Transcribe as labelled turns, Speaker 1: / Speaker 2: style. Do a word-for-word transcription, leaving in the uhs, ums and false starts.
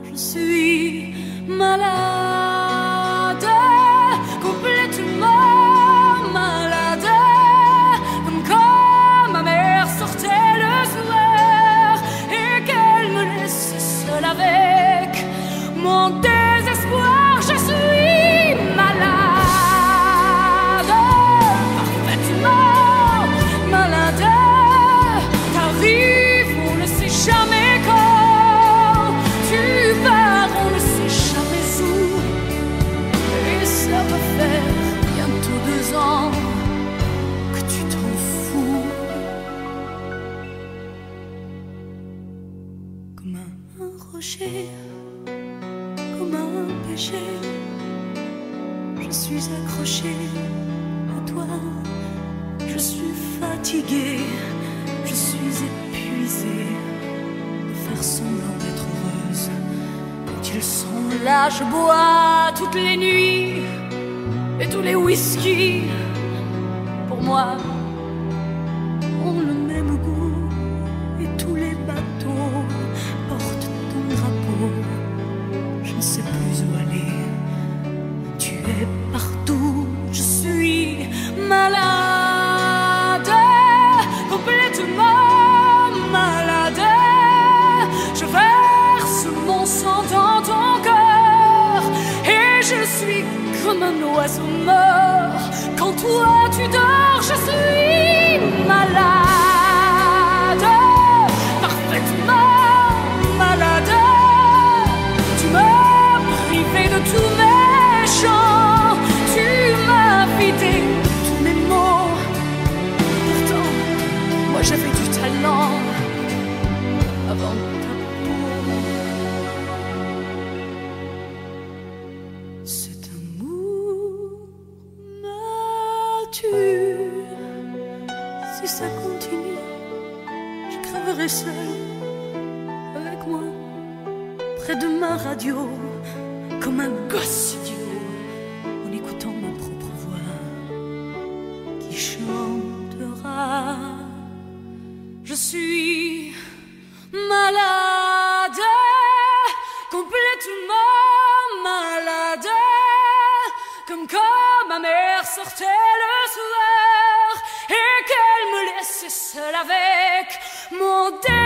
Speaker 1: je suis malade, complètement malade, comme quand ma mère sortait le soir et qu'elle me laissait seule avec mon désespoir. Je suis malade, parfaitement malade. T'arrives, on ne sait jamais quand. Tu pars, on ne sait jamais où. Et ça va faire bientôt deux ans que tu t'en fous. Comme un rocher, comme un péché, je suis accrochée à toi. Je suis fatiguée, je suis épuisée de faire semblant d'être heureuse. Quand ils sont là, je bois toutes les nuits et tous les whisky, pour moi, ont le même goût. Et tous les bateaux portent ton drapeau. Je ne sais plus où aller, tu es partout. Je suis malade, complètement malade. Je verse mon sang dans ton cœur et je suis comme un oiseau mort. Quand toi tu dors, je suis malade, parfaitement malade. Tu m'as privé de tous mes chants, tu m'as vidé de tous mes mots. Pourtant, moi j'avais du talent avant ta peau. Cet amour me tue. Si ça continue, je crèverai seule avec moi, près de ma radio, comme un gosse idiot, en écoutant ma propre voix qui chantera. Je suis malade, complètement malade, comme quand ma mère sortait le soir et qu'elle me laissait seule avec mon désir.